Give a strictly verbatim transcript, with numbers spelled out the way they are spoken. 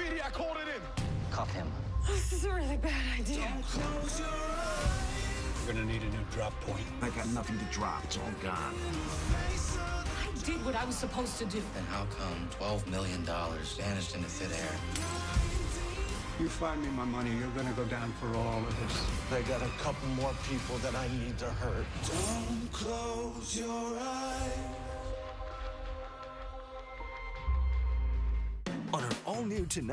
lady, I called it in. Cuff him. This is a really bad idea. We're gonna need a new drop point. I got nothing to drop. It's all gone. I did what I was supposed to do. Then how come twelve million dollars vanished into thin air? You find me my money, you're gonna go down for all of this. I got a couple more people that I need to hurt. Don't close your eyes. On our all-new Tonight